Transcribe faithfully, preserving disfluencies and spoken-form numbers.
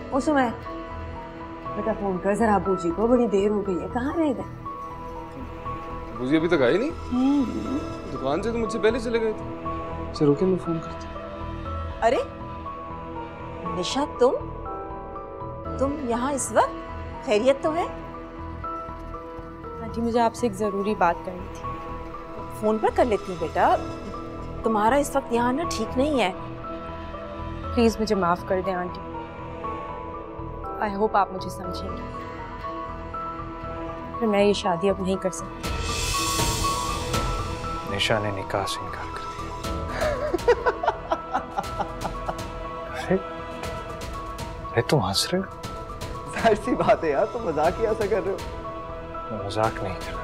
ओ सुमय, बेटा फोन कर जरा अबू जी को, बड़ी देर हो गई है, कहाँ रह गए? अबू जी अभी तक आई नहीं? दुकान से तो मुझसे पहले चले गए थे। चलो रुके, मैं फोन करता हूँ। अरे निशा, तुम तुम यहाँ इस वक्त? खैरियत तो है? आंटी मुझे आपसे एक जरूरी बात करनी थी। फोन पर कर लेती हूँ बेटा, तुम्हारा इस वक्त यहाँ आना ठीक नहीं है। प्लीज मुझे माफ कर दें आंटी। आई होप आप मुझे समझेंगे। पर मैं ये शादी अब नहीं कर सकती। निशा ने निकाह से इनकार कर दिया। अरे अरे तुम हंस रहे हो? जाहिर सी बात है यार, तुम मजाक ही ऐसा कर रहे हो। मैं मजाक नहीं कर